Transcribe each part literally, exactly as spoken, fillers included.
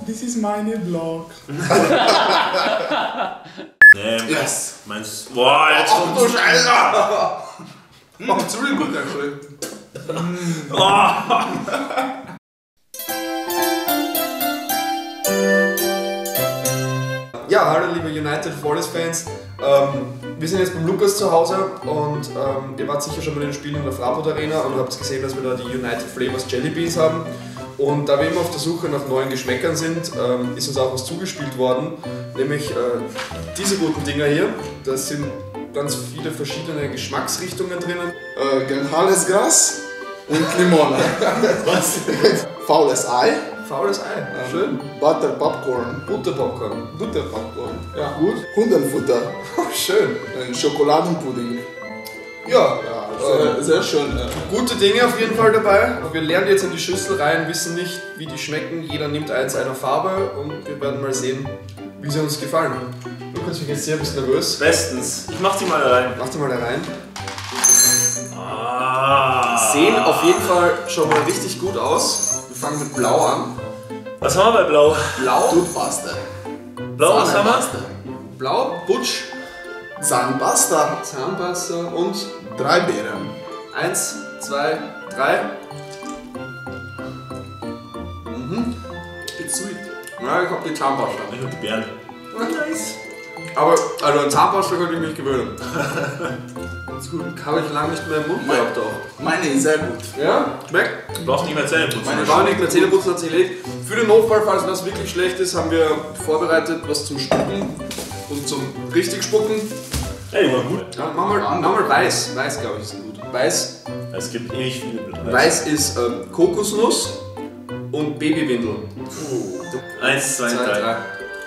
this is meine Vlog. Nee, Yes. Meinst du? Boah, jetzt Ach kommt du Scheiße! Macht's really gut, actually. Ja, hallo liebe United Flawless Fans. Ähm, wir sind jetzt beim Lukas zu Hause und ähm, ihr wart sicher schon mal in den Spielen in der Fraport Arena und habt gesehen, dass wir da die United Flavors Jelly Beans haben. Und da wir immer auf der Suche nach neuen Geschmäckern sind, ähm, ist uns auch was zugespielt worden, nämlich äh, diese guten Dinger hier. Das sind ganz viele verschiedene Geschmacksrichtungen drinnen. Äh, Granales Gras und Limone. was? Faules Ei. Faules Ei, Ähm, schön. Butter Popcorn. Butterpopcorn. Butterpopcorn. Ja. Gut. Hundenfutter. Schön. Ein Schokoladenpudding. Ja, Ja, sehr, sehr schön. Äh, gute Dinge auf jeden Fall dabei. Wir lernen jetzt in die Schüssel rein, wissen nicht, wie die schmecken. Jeder nimmt eins einer Farbe und wir werden mal sehen, wie sie uns gefallen. Lukas, wie geht's dir? Bist du nervös? Bestens. Ich mach die mal rein. Mach die mal da rein. Ah. Sehen auf jeden Fall schon mal richtig gut aus. Wir fangen mit Blau an. Was haben wir bei Blau? Blau, Toothpaste. Blau, was haben wir? Zahnpasta. Blau, Butsch, Zahnpasta. Zahnpasta und Drei Beeren. eins, zwei, drei. Mhm. It's sweet. Ja, ich hab die Zahnpasta. Ich hab die Beeren. Nice. Aber also an Zahnpasta könnte ich mich gewöhnen. Ganz gut. Habe ich lange nicht mehr im Mund gehabt auch. Meine ist sehr gut. Ja, schmeckt. Du brauchst nicht mehr Zähne putzen. Meine Frau nicht mehr Zähneputzen hat sie erledigt. Für den Notfall, falls das wirklich schlecht ist, haben wir vorbereitet was zum Spucken und zum richtig Spucken. Ey, war gut. Ja, mach mal, mach mal weiß. Weiß, glaube ich, ist gut. Weiß, Es gibt ewig viele Bereiche. weiß ist ähm, Kokosnuss und Babywindel. Eins, zwei, drei. Ja,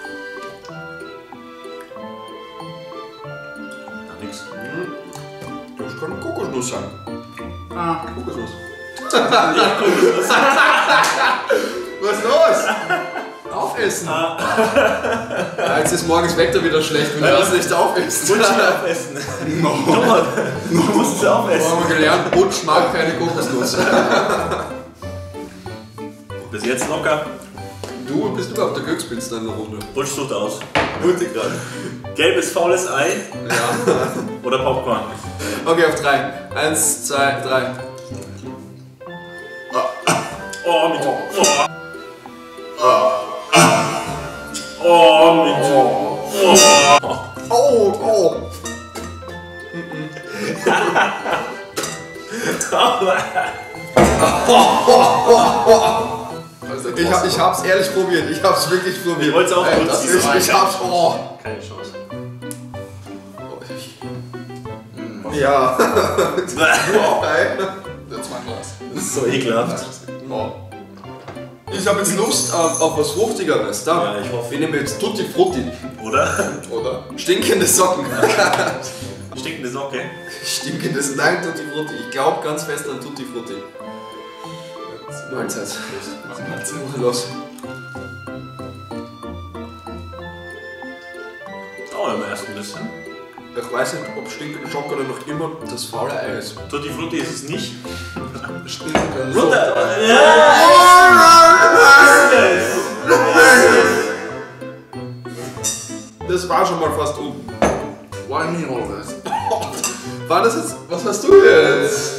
nix. Das kann Kokosnuss sein. Ah. Kokosnuss. Ja, gut. Was ist los? Aufessen! Ja, jetzt ist morgens Wetter wieder schlecht, wenn du das nicht aufisst. Butsch nicht aufessen. No. Thomas, du musst es Da aufessen. haben wir gelernt, Butsch mag keine Kokosnuss. Bis jetzt locker. Du bist überhaupt der Glückspilz in der Runde. Butsch sucht aus. Mutig gerade. Gelbes, faules Ei Ja. oder Popcorn? Okay, auf drei. Eins, zwei, drei. Oh, mit. Oh. Oh, mit. Oh. Oh, oh! Ich, hab, ich hab's ehrlich probiert. Ich hab's wirklich probiert. Ich wollt's auch Ey, kurz das diese ist, Reihe. Ich hab's. Oh! Keine Chance. Ja. That's my glass. Das ist so ekelhaft. Oh. Ich habe jetzt Lust auf, auf was Fruchtigeres. Da. Ja, ich hoffe. Wir nehmen jetzt Tutti Frutti. Oder? Oder? Stinkende Socken. Stinkende Socke. Stinkendes Nein, Tutti Frutti. Ich glaube ganz fest an Tutti Frutti. Mahlzeit. Los. Oh, im ersten bisschen. Ich weiß nicht, ob stinkende Schokolade noch immer das faule Ei ist. Tutti Frutti ist es nicht. Stinken. Runter! Das war schon mal fast unten. Why me all this? War das jetzt? Was hast du jetzt?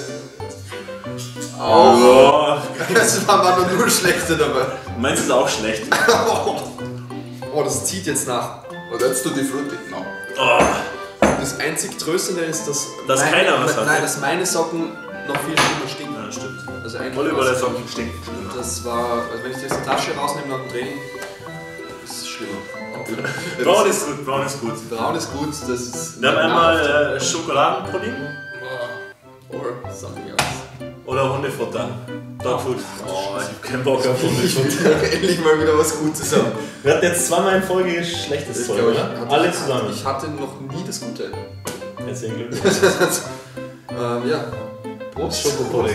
Oh. Es waren waren nur schlechte dabei. Meinst du es auch schlecht? Oh, das zieht jetzt nach. Oh, that's tutti frutti. No. Oh. Das einzig Tröstende ist, dass, Dass meine, keiner was hat. Nein, dass meine Socken noch viel schlimmer stinken. Ja, stimmt. Also eigentlich Voll über der war's- Socken stinkt. Das war, also wenn ich die aus der Tasche rausnehme nach dem Training, ist es schlimmer. Braun ist gut, braun ist gut. Braun ist gut, das ist. Wir haben einmal äh, Schokoladenpudding Or something else. oder Hundefutter. Dogfood. Oh, ich hab keinen Bock auf Hundefutter. Endlich mal wieder was Gutes haben. Wir hatten jetzt zweimal in Folge schlechtes Das Zeug, glaub ich, oder? hatte Alle ich- zusammen. Ich hatte noch nie das Gute. Herzlichen Glückwunsch. ähm, ja. Prost. Schokopudding.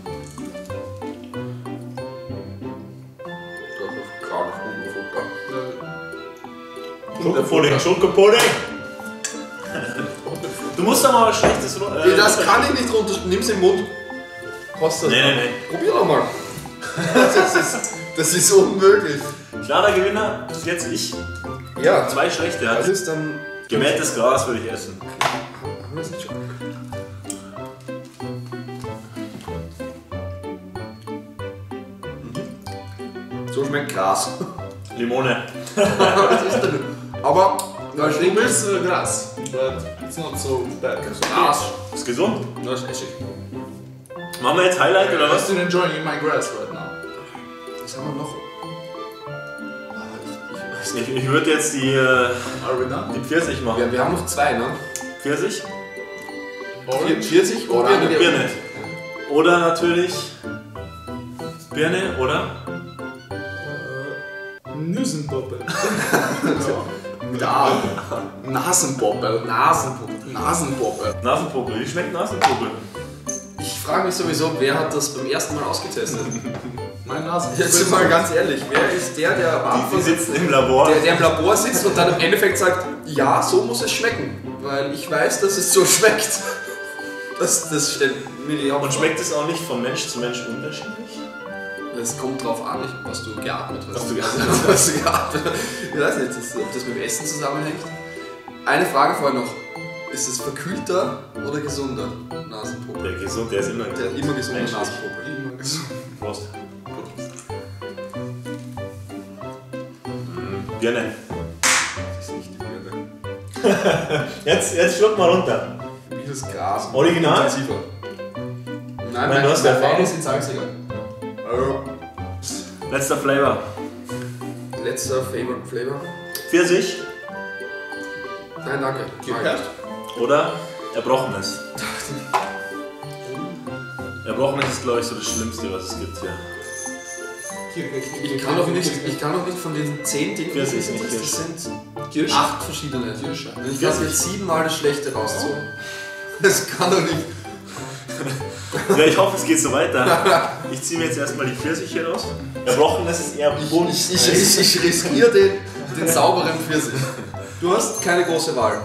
Schokopudding, Schokopudding! Du musst doch mal was Schlechtes runter. Nee, das kann ich nicht runter. Nimm's im Mund. Kostet das Nee, mal. nee, nee. Probier doch mal. Das ist, das ist unmöglich. Klarer Gewinner bis jetzt ich. Ja. Zwei schlechte Das hat. ist dann... Gemähtes Gras würde ich essen. Haben wir das nicht schon? So schmeckt Gras. Limone. Was ist denn? Aber... No, ich probiere es uh, Gras, but it's not so bad. Gras. Ist gesund. No, it's Essig. Machen wir jetzt Highlight oder I'm was? still enjoying my grass right now. Was haben wir noch? Ich, ich würde jetzt die, äh, Are we done? die Pfirsich machen. Wir, wir haben noch zwei, ne? Pfirsich? Orange? Pfirsich und Orange. Birne. Birne. Oder natürlich Birne oder? Nüsenpoppe. Ja. Nasenpoppe. Nasenpoppe. Nasenpoppe. Nasenpuppe. Wie schmeckt Nasenpuppe? Ich frage mich sowieso, wer hat das beim ersten Mal ausgetestet? Mein Nasenpoppe. Jetzt mal ganz ehrlich, wer ist der, der am Die Anfang sitzen im Labor. der, der im Labor sitzt und dann im Endeffekt sagt, ja, so muss es schmecken, weil ich weiß, dass es so schmeckt. Das, das stellt mir die Und schmeckt es auch nicht von Mensch zu Mensch unterschiedlich? Es kommt drauf an, was du geatmet hast. Was du geatmet hast. Was du geatmet hast. Ich weiß nicht, das, ob das mit dem Essen zusammenhängt. Eine Frage vorher noch. Ist es verkühlter oder gesunder Nasenpoppe? Der gesund, der ist immer Der gesund. immer gesunde Menschlich. Nasenpoppe. Immer gesund. Prost. Mm, Birne. Das ist nicht die Birne. Jetzt, jetzt schluck mal runter. Wie das Gras. Original? Intensiver. Nein, Nein, du hast Erfahrung. meine sind salziger. Letzter Flavor. Letzter Favorite Flavor. Pfirsich Nein, danke. Gehört? oder Erbrochenes. Erbrochenes ist, glaube ich, so das Schlimmste, was es gibt hier. Ich kann doch nicht, ich kann doch nicht von den zehn Dingen, Pfirsich, das sind, nicht das sind Kirsche. acht verschiedene. Kirsche. Ich lasse jetzt siebenmal das Schlechte rausziehen. Das kann doch nicht. Ja, ich hoffe, es geht so weiter. Ich ziehe mir jetzt erstmal die Pfirsiche raus. Erbrochenes ist eher bunt. Ich, ich, ich, ich riskiere den, den sauberen Pfirsich. Du hast keine große Wahl.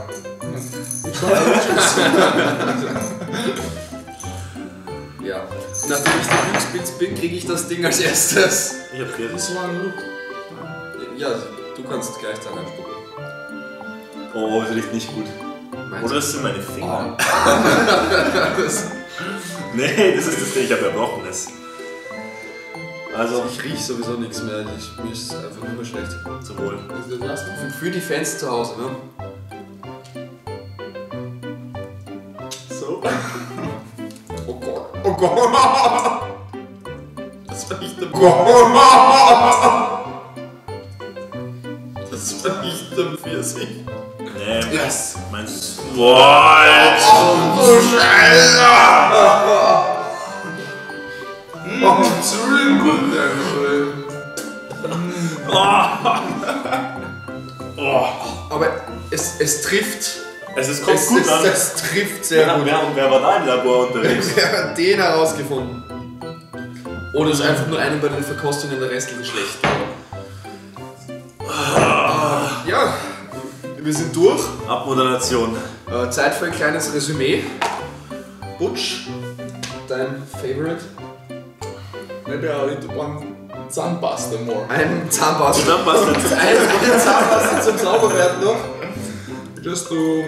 Ja. Nachdem ich der Glücksspitz bin, kriege ich das Ding als erstes. Ich hab Pfirsich. This one, look. Ja, du kannst gleich dann einspucken. Oh, das riecht nicht gut. Oder das sind meine Finger. Das, Nee, das ist das Ding, ich habe Erbrochenes. Also, ich rieche sowieso nichts mehr. Ich, mir ist einfach nur mehr schlecht. zum Wohl. Is the last one? Für die Fans zu Hause, ne? So. Oh Gott. Oh Gott. Das war nicht der Das war nicht der Pfirsich. Nee, Yes. meinst du? Boah, Oh, it's really good actually. Aber es, es trifft. es ist, kommt Es, gut es, an. es trifft sehr Wer, gut. wer, wer war da im Labor unterwegs? Wer hat den herausgefunden? Oder ist einfach nur einem bei den Verkostungen der restlichen schlecht? Ja, wir sind durch. Abmoderation. Äh, Zeit für ein kleines Resümee. Butch, dein Favorite? Maybe I'll eat one Zahnpasta more. Ein Zahnpasta. Zahnpasta. Eine Zahnpasta zum Sauberwerden noch. Just to.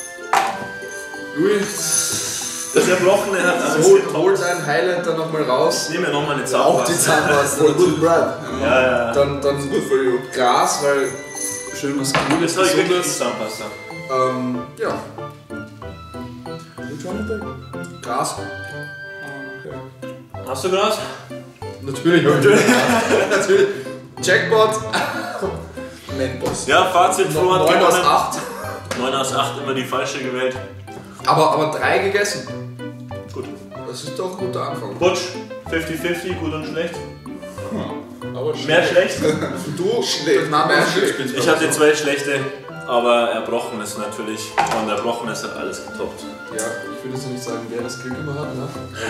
Luis, Das Erbrochene hat alles hol, getoppt. hol dein Highlighter nochmal raus. Ich nehme mir nochmal eine Auch die Zahnpasta. Zahnpasta. Good bread. Ja, ja. Dann, dann Good for you. Gras, weil schön was Cooles, Das habe ich wirklich die Gesundes. Zahnpasta. Ähm, ja, Which one is that? Gras. Oh, okay. Hast du Gras? Natürlich, natürlich. natürlich. Jackpot. Mentos. Ja, Fazit, Flo hat neun aus gewonnen. acht. neun aus acht, immer die falsche gewählt. Aber, aber drei gegessen. Gut. Das ist doch ein guter Anfang. Butch, fünfzig fünfzig, gut und schlecht. Aber Mehr schlecht. Du, Schlecht. Nein, Mehr schlecht. schlecht. Ich hatte zwei schlechte, aber Erbrochenes natürlich. Und Erbrochenes hat alles getoppt. Ja, ich würde jetzt nicht sagen, wer das Glück immer hat, ne?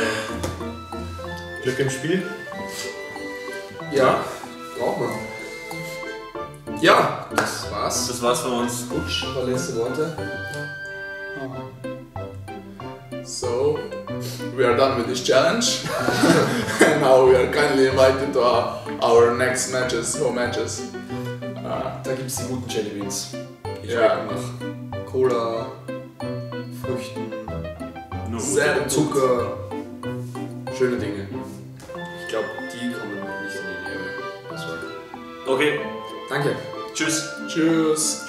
Glück im Spiel. Ja, braucht man. Ja, das war's. Das war's von uns. Butch, ein paar letzte Worte. So, we are done with this challenge. And now we are kindly invited to our, our next matches, home matches. da gibt es die guten Jellybeans. Die Ja. schmecken nach Cola, Früchten, Nur Sehr Zucker, schöne Dinge. Ich glaube, die kommen nicht in die Nähe. Das war. Okay, Danke. tschüss. Tschüss.